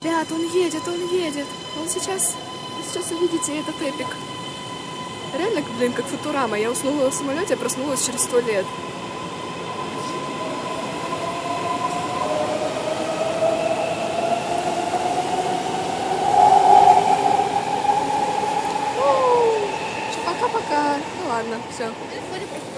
Ребят, он едет, он едет. Он сейчас увидите этот эпик. Реально, блин, как Футурама. Я уснула в самолете, а проснулась через 100 лет. Пока-пока. Ну ладно, все.